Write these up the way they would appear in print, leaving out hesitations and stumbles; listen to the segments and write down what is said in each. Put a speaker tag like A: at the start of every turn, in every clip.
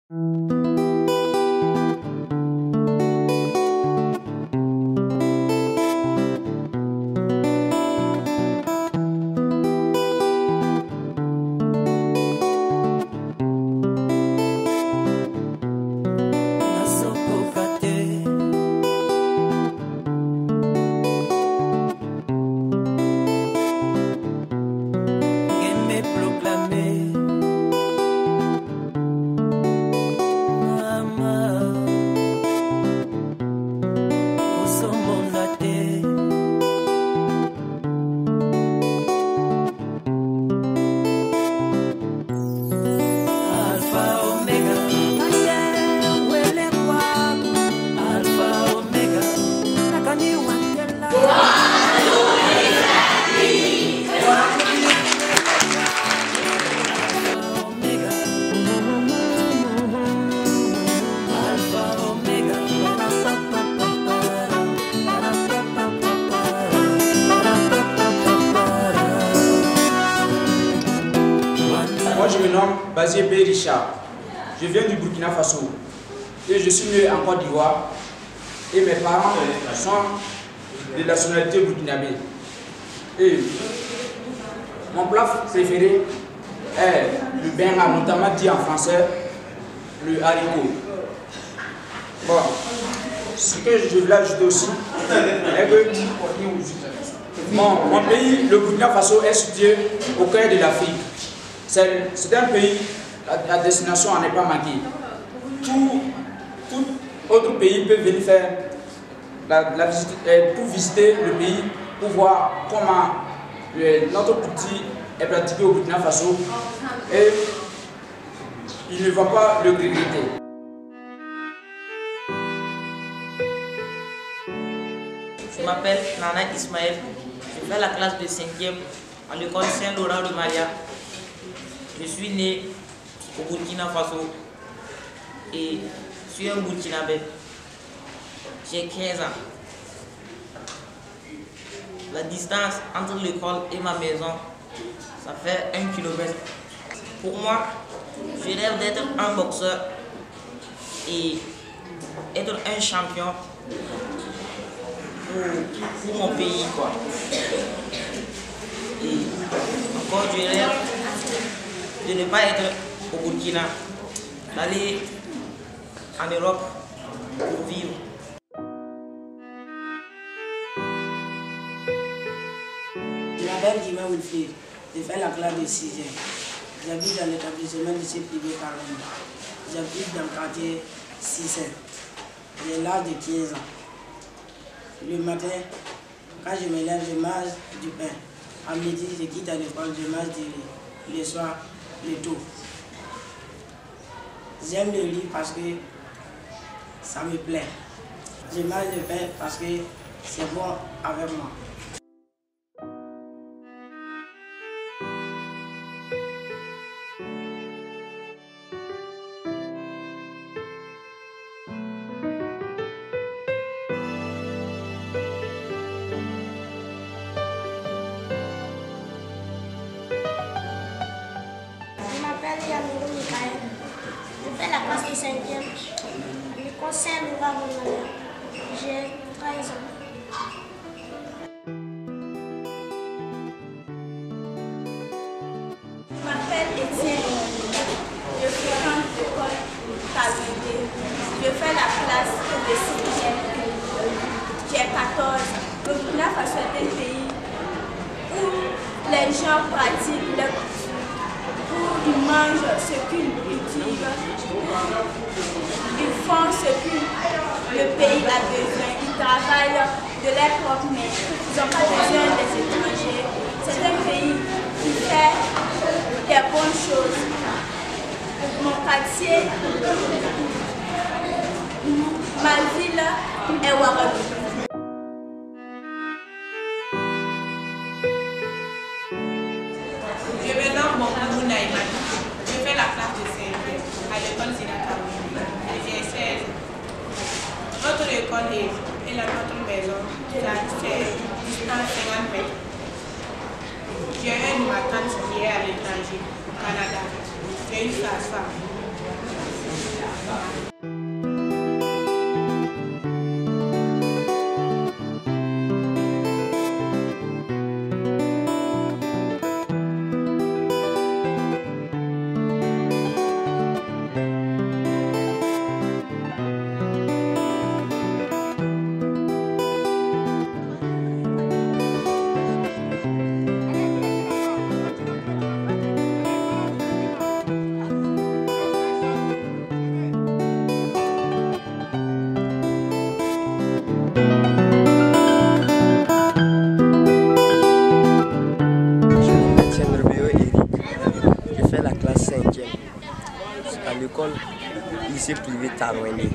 A: Moi, je me nomme Bazé B. Richard. Je viens du Burkina Faso et je suis né en Côte d'Ivoire et mes parents sont de nationalité burkinabé. Et mon plat préféré est le benga, notamment dit en français le haricot. Bon, ce que je voulais ajouter aussi est que mon pays, le Burkina Faso, est situé au cœur de l'Afrique. C'est un pays, la destination en est pas manquée. Tout autre pays peut venir faire la visite, pour visiter le pays, pour voir comment notre petit est pratiqué au Burkina Faso et il ne va pas le regretter.
B: Je m'appelle Nana Ismaël, je fais la classe de 5e à l'école Saint-Laurent de Maria. Je suis né au Burkina Faso et je suis un Burkinabé. J'ai 15 ans. La distance entre l'école et ma maison, ça fait 1 km. Pour moi, je rêve d'être un boxeur et être un champion pour mon pays, quoi. Et encore, je rêve de ne pas être au Burkina, d'aller en Europe pour vivre.
C: Je m'appelle Jimé Wilfried, je fais la classe de 6e. J'habite dans l'établissement de lycée privé Caron. J'habite dans le quartier 6e. J'ai l'âge de 15 ans. Le matin, quand je me lève, je mange du pain. À midi, je quitte à l'école, je mange du riz. Le soir, le tout. J'aime le riz parce que ça me plaît. Je mange le pain parce que c'est bon avec moi.
D: Je fais la classe de 5e. L'école Saint-Laurent de Maria. J'ai 13 ans.
E: Je m'appelle Étienne. Je fréquente l'école Calvité. Je fais la classe de 6e. J'ai 14. Le Burkina Faso est un pays où les gens pratiquent leur où ils mangent ce qu'ils cultivent, ils font ce que le pays a besoin, ils travaillent de leurs propres mains, ils n'ont pas besoin des étrangers. C'est un pays qui fait des bonnes choses. Mon quartier, ma ville est Ouagadougou.
F: Je me nomme Mohamedou Naïman. Je fais la classe de CM2 à l'école Zinata. J'ai 16 ans. Notre école est notre maison. C'est distance 50 mètres. J'ai un de ma tante qui est à l'étranger, au Canada. C'est une sage-femme.
G: lycée privé Tarouendé.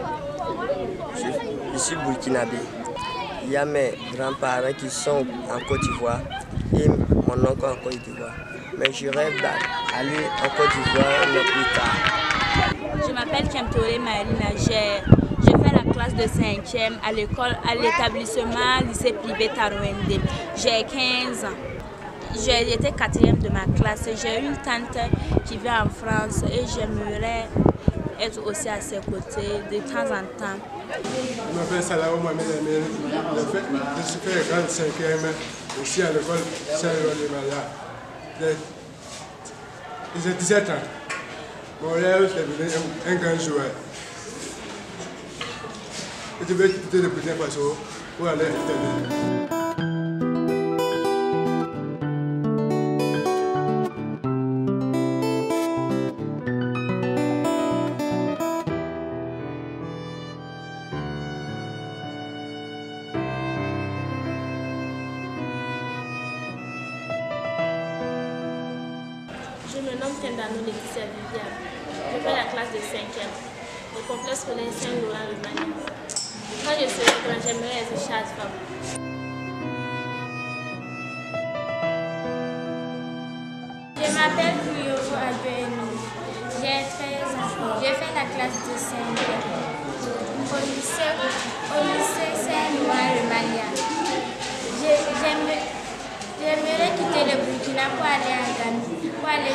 G: Je suis burkinabé. Il y a mes grands-parents qui sont en Côte d'Ivoire et mon oncle en Côte d'Ivoire. Mais je rêve d'aller en Côte d'Ivoire le plus tard.
E: Je m'appelle Kemtore Marina. J'ai fait la classe de 5e à l'école, à l'établissement lycée privé Tarouendé. J'ai 15 ans. J'étais 4e de ma classe. J'ai une tante qui vit en France et j'aimerais être aussi à ses côtés de temps en temps.
H: Je m'appelle Salao Mohamed Amel. Je suis fait la classe de 5e aussi à l'école Saint-Laurent-de-Maria. J'ai 17 ans. Mon rêve, c'est de devenir un grand joueur. Et je vais quitter le Burkina Faso pour aller à l'Italie.
I: Je me nomme Kendano Laetitia Viviane. Je fais la classe de 5e au complexe scolaire Saint-Laurent-de-Maria. Quand je serai grand, j'aimerais être sage-femme.
D: Je m'appelle Kouyovo Abeni. J'ai 13 ans. J'ai fait la classe de 5e au lycée Saint-Laurent-de-Maria. J'aimerais quitter le Burkina pour aller en Ghana, pour aller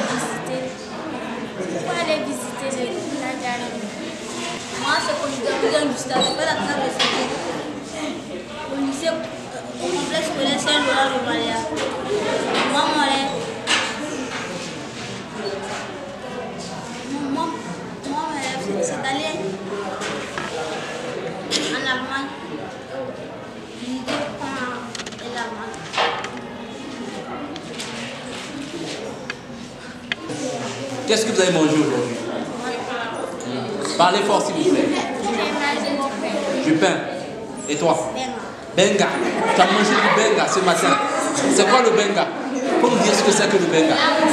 D: visiter la Ghana.
J: Moi, c'est Colligan Gustave. Je fais la classe de 5e au lycée, au complexe scolaire Saint-Laurent-de-Maria. Moi, mon rêve, c'est d'aller en Allemagne, visiter l'Allemagne.
K: Qu'est-ce que vous avez mangé aujourd'hui? Parlez fort s'il vous plaît. Du pain. Et toi? Benga. Tu as mangé du benga ce matin. C'est quoi le benga? Faut me dire ce que c'est que le benga.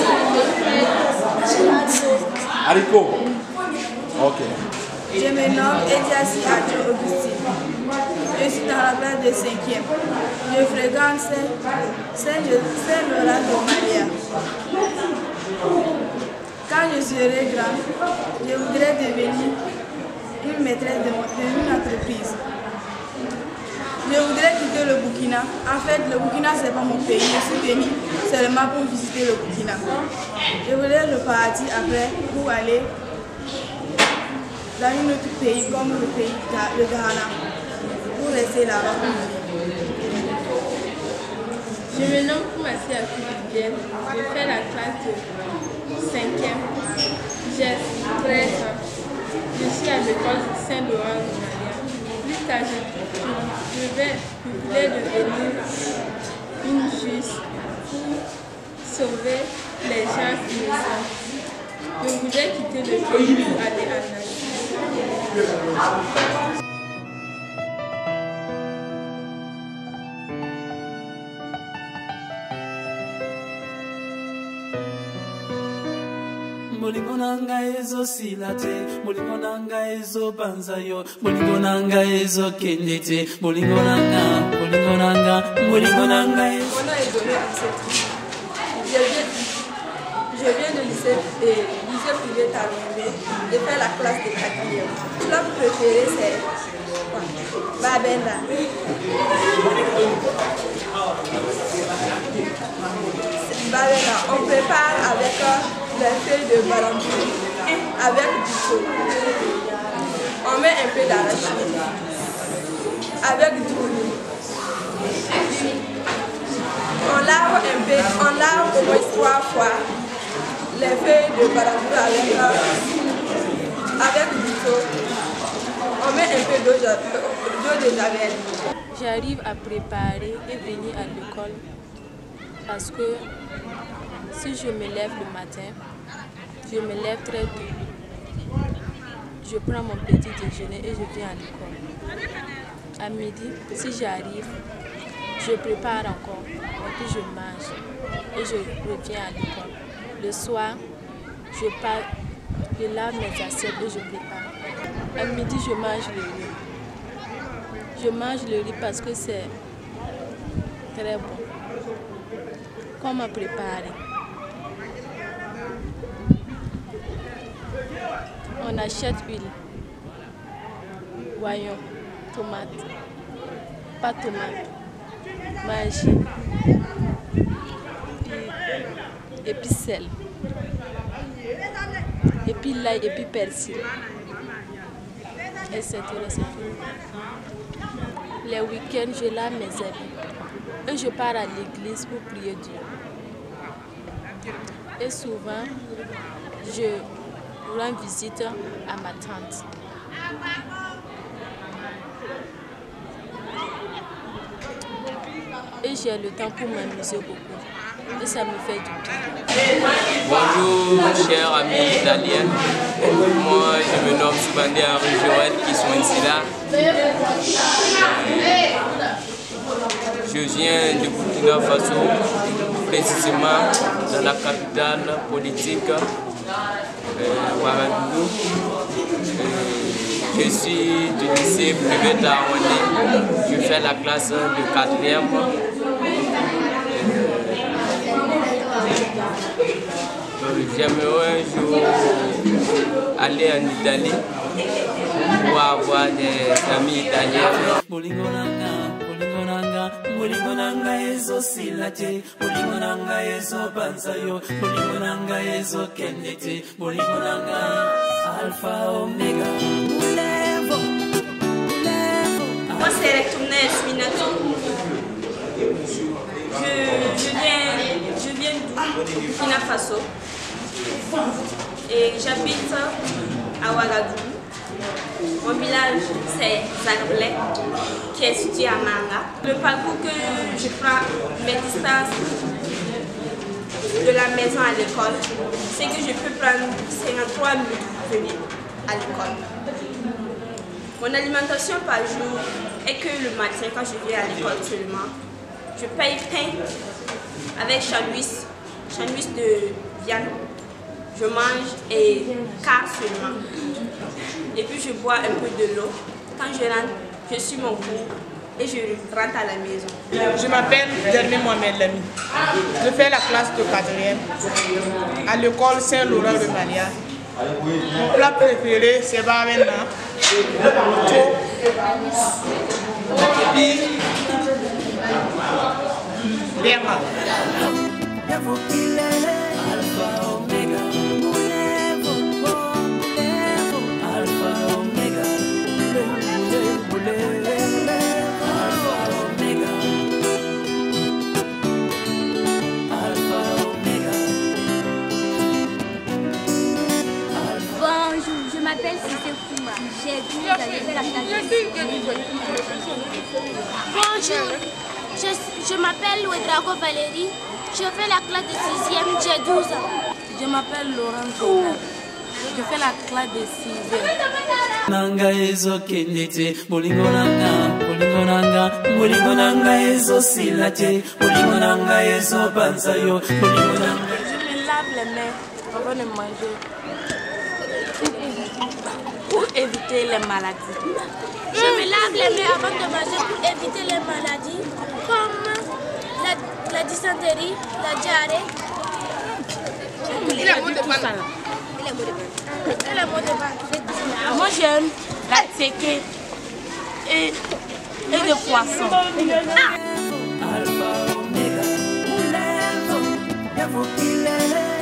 K: Haricot. Ok.
F: Je me nomme Ediasi Adjo Augustine. Je suis dans la classe de 5e. Je fréquente Saint-Laurent-de-Maria. Quand je serai grande, je voudrais devenir une maîtresse d'une entreprise. Je voudrais quitter le Burkina. En fait, le Burkina, ce n'est pas mon pays. Je suis venue seulement pour visiter le Burkina. Je voudrais repartir après pour aller dans un autre pays comme le Ghana, pour rester là-bas.
I: Je me nomme Koumassi Akubidienne. Je fais la classe de 5e. J'ai 13 ans. Je suis à l'école Saint-Laurent-de-Maria. Plus tard, je vais devenir une juge pour sauver les gens innocents. Je voudrais quitter le pays pour aller en Asie.
L: Molingo nanga ezo silate, molingo nanga ezo banzayo, molingo nanga ezo kendete, molingo nanga ezo.
F: Mon nom est Zoé Ansetri. Je viens de lycée privé Tarouendé. J'ai fait la classe de 4e. Mon club préféré c'est Babenda. Babenda, on prépare avec les feuilles de balambour, avec du feu. On met un peu d'arachide, avec du oignon. On lave au moins 3 fois les feuilles de balambour avec du feu. On met un peu d'eau de javel.
I: J'arrive à préparer et venir à l'école parce que si je me lève le matin, je me lève très tôt. Je prends mon petit déjeuner et je viens à l'école. À midi, si j'arrive, je prépare encore, et puis je mange et je reviens à l'école. Le soir, je Je lave mes assiettes et je prépare. À midi, je mange le riz. Je mange le riz parce que c'est très bon. Comment préparer? On achète huile, oignon, tomate, pas tomate, magie, et puis sel, et puis l'ail, et puis persil, etc. Les week-ends, je lave mes habits et je pars à l'église pour prier Dieu. Et souvent, je rends visite à ma tante. Et j'ai le temps pour m'amuser beaucoup. Et ça me fait du bien.
M: Bonjour chers amis italiens. Moi je me nomme Soubandé Henri Joël qui sont ici là. Je viens de Burkina Faso, précisément dans la capitale politique. Je suis du lycée privé d'Aouané. Je fais la classe de 4e. J'aimerais un jour aller en Italie pour avoir des amis italiens.
L: Mulingonanga ezo silate, mulingonanga ezo banzayo, mulingonanga ezo kendete, mulingonanga alpha omega.
E: Moi c'est Rectournet Minato. Je viens du Burkina Faso et j'habite à Ouagadougou. Mon village c'est Zagreb qui est situé à Manga. Le parcours que je prends, mes distances de la maison à l'école, c'est que je peux prendre 53 minutes pour venir à l'école. Mon alimentation par jour est que le matin quand je viens à l'école seulement, je paye pain avec sandwich de viande. Je mange et quart seulement. Et puis je bois un peu de l'eau. Quand je rentre, je suis mon cours et je rentre à la maison.
F: Je m'appelle Dermi Mohamed Lamy. Je fais la classe de 4e à l'école Saint-Laurent de Maria. Mon plat préféré c'est Bamena, Berma.
J: Je m'appelle Cissé Kouma. J'ai 12 ans, je fais la classe de 6e.
D: Bonjour, je m'appelle Ouedrago Valérie. Je fais la classe de 6e, j'ai 12 ans.
C: Je m'appelle Laurent Joubert. Je fais la classe de 6e.
L: Nanga ezo kendete, bolingo nanga ezo silate, bolingo nanga ezo banzayo, bolingo nanga.
C: Je me lave les mains avant de manger pour éviter les maladies.
D: Je me lave les mains avant de manger pour éviter les maladies comme la dysenterie, la diarrhée.
C: Et les maux de ventre. Moi j'aime la teke et le poisson.
L: Alpha Omega,